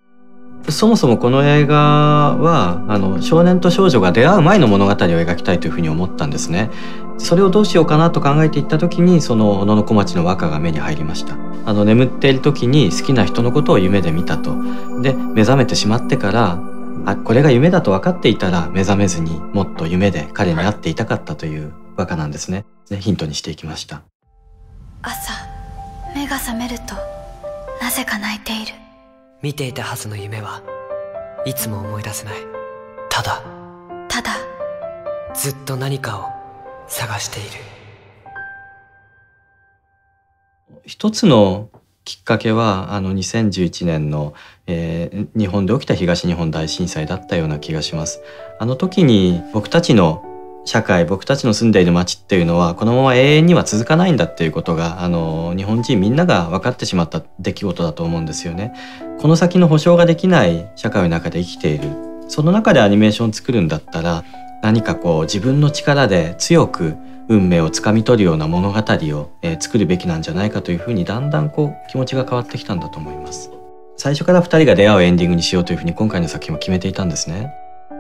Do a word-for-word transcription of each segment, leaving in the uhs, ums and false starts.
そもそもこの映画はあの少年と少女が出会う前の物語を描きたいというふうに思ったんですね。それをどうしようかなと考えていった時に、その小野小町の和歌が目に入りました。あの眠っている時に好きな人のことを夢で見たと。で目覚めてしまってから、あこれが夢だと分かっていたら目覚めずにもっと夢で彼に会っていたかったという和歌なんですね。でヒントにしていきました。 朝目が覚めるとなぜか泣いている。 見ていたはずの夢はいつも思い出せない。ただただずっと何かを探している。 一つのきっかけはあのにせんじゅういちねんの、えー、日本で起きた東日本大震災だったような気がします。あの時に僕たちの社会、僕たちの住んでいる街っていうのはこのまま永遠には続かないんだっていうことがあの日本人みんなが分かってしまった出来事だと思うんですよね。この先の保証ができない社会の中で生きている。その中でアニメーションを作るんだったら、何かこう自分の力で強く運命をつかみ取るような物語を、えー、作るべきなんじゃないかというふうにだんだんこう気持ちが変わってきたんだと思います。最初からふたりが出会うエンディングにしようというふうに今回の作品も決めていたんですね。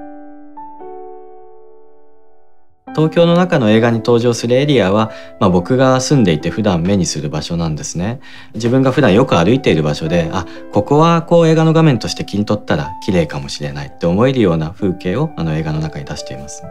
東京の中の映画に登場するエリアは、まあ、僕が住んでいて普段目にする場所なんですね。自分が普段よく歩いている場所で、あここはこう映画の画面として切り取ったら綺麗かもしれないって思えるような風景をあの映画の中に出しています。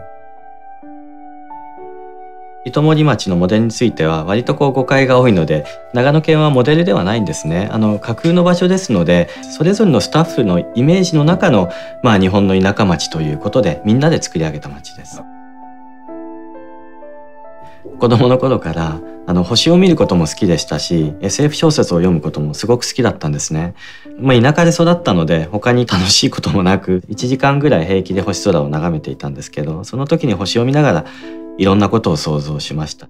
糸守町のモデルについては割とこう誤解が多いので、長野県はモデルではないんですね。あの架空の場所ですので、それぞれのスタッフのイメージの中の、まあ、日本の田舎町ということでみんなで作り上げた町です。子供の頃からあの星を見ることも好きでしたし、 エスエフ 小説を読むこともすごく好きだったんですね。まあ、田舎で育ったので他に楽しいこともなくいちじかんぐらい平気で星空を眺めていたんですけど、その時に星を見ながらいろんなことを想像しました。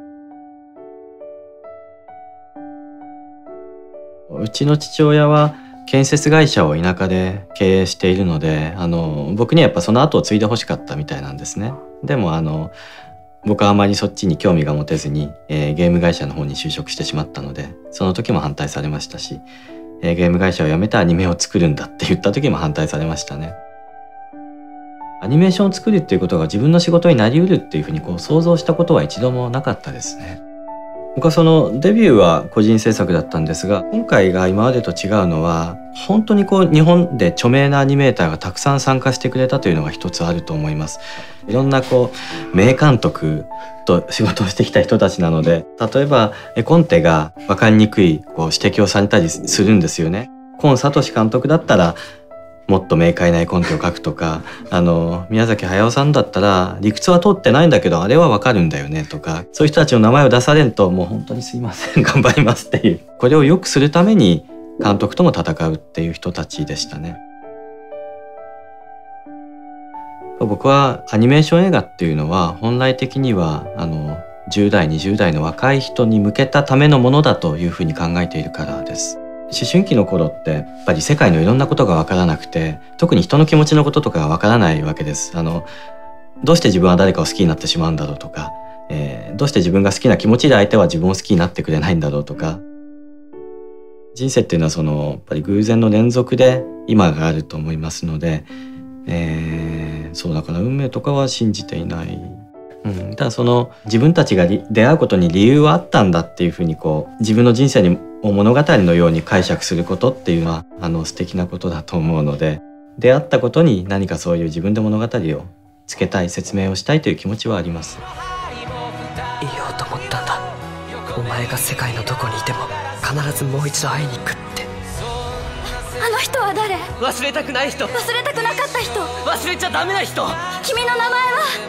うちの父親は建設会社を田舎で経営しているので、あの僕にはやっぱその後を継いでほしかったみたいなんですね。でもあの僕はあまりそっちに興味が持てずに、えー、ゲーム会社の方に就職してしまったので、その時も反対されましたし、えー、ゲーム会社を辞めてアニメを作るんだって言った時も反対されましたね。アニメーションを作るっていうことが自分の仕事になりうるっていうふうにこう想像したことは一度もなかったですね。僕はそのデビューは個人制作だったんですが、今回が今までと違うのは本当にこう日本で著名なアニメーターがたくさん参加してくれたというのが一つあると思います。いろんなこう名監督と仕事をしてきた人たちなので、例えば絵コンテが分かりにくいこう指摘をされたりするんですよね。今聡監督だったらもっと明快な絵コンテを描くとか、あの宮崎駿さんだったら理屈は通ってないんだけどあれはわかるんだよねとか、そういう人たちの名前を出されるともう本当にすいません頑張りますっていう、これを良くするために監督とも戦うっていう人たちでしたね。僕はアニメーション映画っていうのは本来的にはあのじゅう代にじゅう代の若い人に向けたためのものだというふうに考えているからです。思春期の頃ってやっぱり世界のいろんなことが分からなくて、特に人の気持ちのこととかが分からないわけです。あのどうして自分は誰かを好きになってしまうんだろうとか、えー、どうして自分が好きな気持ちで相手は自分を好きになってくれないんだろうとか、人生っていうのはそのやっぱり偶然の連続で今があると思いますので、えー、そうだから運命とかは信じていない。うん、ただその自分たちが出会うことに理由はあったんだっていうふうにこう自分の人生に物語のように解釈することっていうのはあの素敵なことだと思うので、出会ったことに何かそういう自分で物語をつけたい、説明をしたいという気持ちはあります。 言おうと思ったんだ。お前が世界のどこにいても必ずもう一度会いに行くって。 あの人は誰？ 忘れたくない人。 忘れたくなかった人。 忘れちゃダメな人。 君の名前は？